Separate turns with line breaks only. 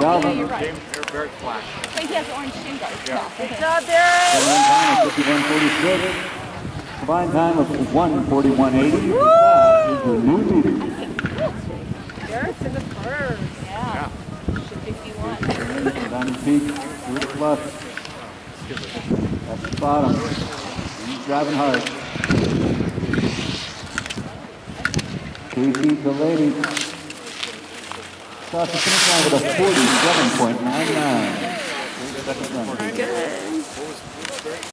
Calvin.
You're right.
Very flash.
But he has orange shin guards.
Yeah.
Good job, Derek.
Combined time of 51:46. Combined time of 1:41:80. That is the new leader.
Derek's in the first. Yeah. Should 51.
Diamond Peak, through the plus. That's the bottom. He's driving hard. Casey, the lady, across the finish line with a 47.99. Second run.
Good.